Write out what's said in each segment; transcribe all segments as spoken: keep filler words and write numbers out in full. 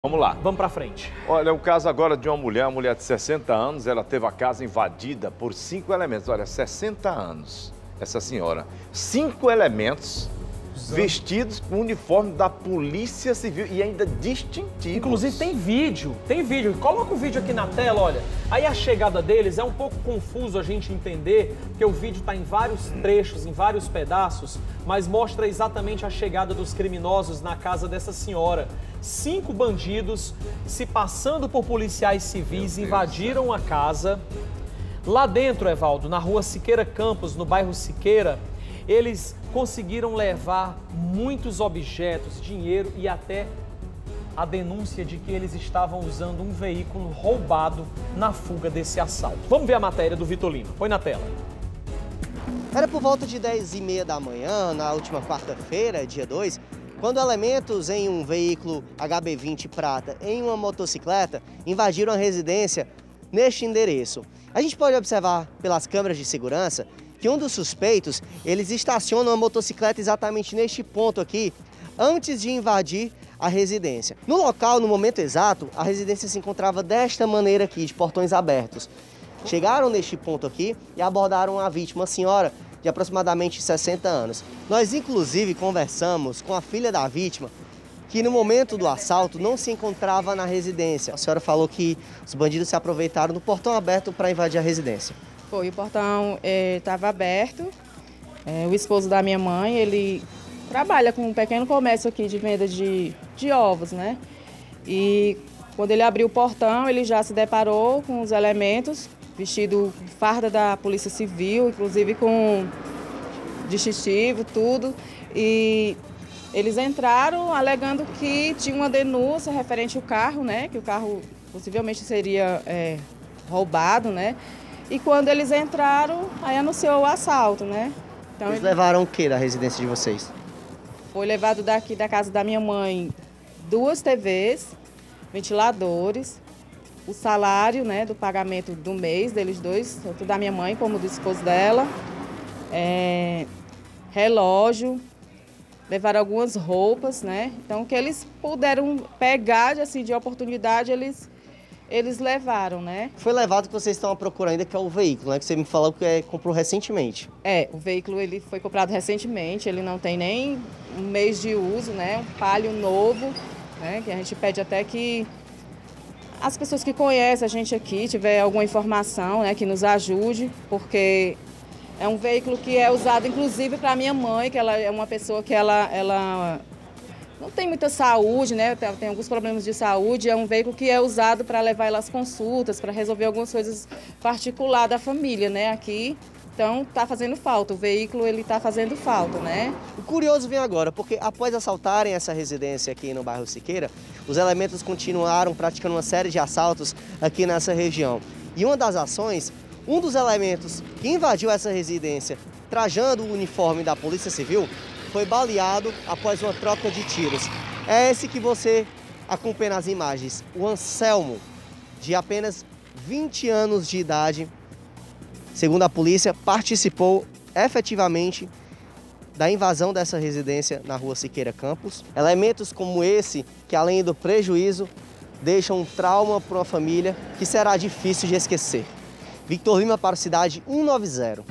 Vamos lá. Vamos pra frente. Olha, o caso agora de uma mulher, uma mulher de sessenta anos, ela teve a casa invadida por cinco elementos. Olha, sessenta anos, essa senhora. Cinco elementos vestidos com o uniforme da Polícia Civil e ainda distintivos. Inclusive tem vídeo, tem vídeo. Coloca o vídeo aqui na tela, olha. Aí a chegada deles é um pouco confuso a gente entender, porque o vídeo está em vários trechos, em vários pedaços, mas mostra exatamente a chegada dos criminosos na casa dessa senhora. Cinco bandidos, se passando por policiais civis, invadiram a casa. Lá dentro, Evaldo, na rua Siqueira Campos, no bairro Siqueira, eles conseguiram levar muitos objetos, dinheiro e até a denúncia de que eles estavam usando um veículo roubado na fuga desse assalto. Vamos ver a matéria do Vitor Lima. Põe na tela. Era por volta de dez e meia da manhã, na última quarta-feira, dia dois, quando elementos em um veículo H B vinte prata em uma motocicleta invadiram a residência neste endereço. A gente pode observar pelas câmeras de segurança que um dos suspeitos, eles estacionam a motocicleta exatamente neste ponto aqui, antes de invadir a residência. No local, no momento exato, a residência se encontrava desta maneira aqui, de portões abertos. Chegaram neste ponto aqui e abordaram a vítima, uma senhora de aproximadamente sessenta anos. Nós, inclusive, conversamos com a filha da vítima, que no momento do assalto não se encontrava na residência. A senhora falou que os bandidos se aproveitaram do portão aberto para invadir a residência. Foi, o portão estava aberto. É, o esposo da minha mãe, ele trabalha com um pequeno comércio aqui de venda de, de ovos, né? E quando ele abriu o portão, ele já se deparou com os elementos, vestido farda da Polícia Civil, inclusive com distintivo, tudo. E eles entraram alegando que tinha uma denúncia referente ao carro, né? Que o carro possivelmente seria é, roubado, né? E quando eles entraram, aí anunciou o assalto, né? Então, eles ele... levaram o que da residência de vocês? Foi levado daqui da casa da minha mãe duas T Vs, ventiladores, o salário, né, do pagamento do mês deles dois, tanto da minha mãe como do esposo dela, é, relógio, levaram algumas roupas, né? Então, o que eles puderam pegar assim, de oportunidade, eles... Eles levaram, né? Foi levado que vocês estão à procura ainda, que é o veículo, né? Que você me falou que é, comprou recentemente. É, o veículo ele foi comprado recentemente, ele não tem nem um mês de uso, né? Um Palio novo, né? Que a gente pede até que as pessoas que conhecem a gente aqui, tiver alguma informação, né? Que nos ajude, porque é um veículo que é usado inclusive para minha mãe, que ela é uma pessoa que ela... ela não tem muita saúde, né? Tem, tem alguns problemas de saúde. É um veículo que é usado para levar ela às consultas, para resolver algumas coisas particulares da família, né? Aqui, então, está fazendo falta. O veículo, ele está fazendo falta, né? O curioso vem agora, porque após assaltarem essa residência aqui no bairro Siqueira, os elementos continuaram praticando uma série de assaltos aqui nessa região. E uma das ações, um dos elementos que invadiu essa residência, trajando o uniforme da Polícia Civil, foi baleado após uma troca de tiros. É esse que você acompanha nas imagens, o Anselmo, de apenas vinte anos de idade, segundo a polícia, participou efetivamente da invasão dessa residência na rua Siqueira Campos. Elementos como esse, que além do prejuízo, deixam um trauma para uma família que será difícil de esquecer. Victor Lima para o Cidade cento e noventa.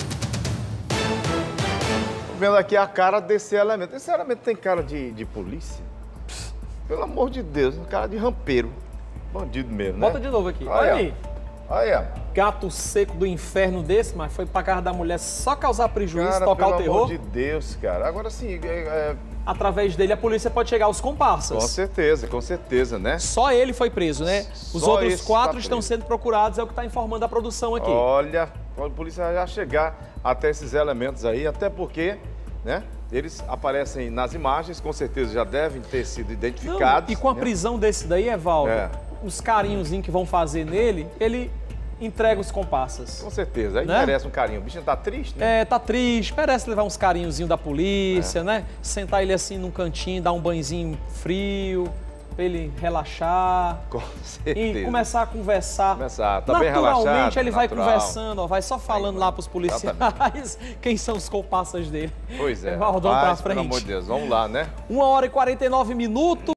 Vendo aqui a cara desse elemento. Esse elemento tem cara de, de polícia? Pss, pelo amor de Deus, cara de rampeiro. Bandido mesmo, né? Bota de novo aqui. Olha, Olha aí. Olha. Gato seco do inferno desse, mas foi pra casa da mulher só causar prejuízo, Cara, tocar pelo o terror. amor de Deus, cara. Agora sim, é, é... Através dele, a polícia pode chegar aos comparsas. Com certeza, com certeza, né? Só ele foi preso, né? Os Só outros esse quatro tá estão preso. sendo procurados, é o que está informando a produção aqui. Olha, a polícia já chegar até esses elementos aí, até porque, né? Eles aparecem nas imagens, com certeza já devem ter sido identificados. Não, e com a né? prisão desse daí, Evaldo, É. os carinhozinhos que vão fazer nele, ele entrega os comparsas. Com certeza, aí né? merece um carinho. O bichinho tá triste, né? É, tá triste, merece levar uns carinhozinhos da polícia, é. né? Sentar ele assim num cantinho, dar um banhozinho frio, pra ele relaxar. Com certeza. E começar a conversar. Começar, tá bem relaxado. Naturalmente ele vai natural. conversando, ó, vai só falando Aí, lá pros policiais exatamente. quem são os comparsas dele. Pois é. Evaldo, vamos pra Rapaz, frente. pelo amor de Deus, vamos lá, né? uma hora e quarenta e nove minutos.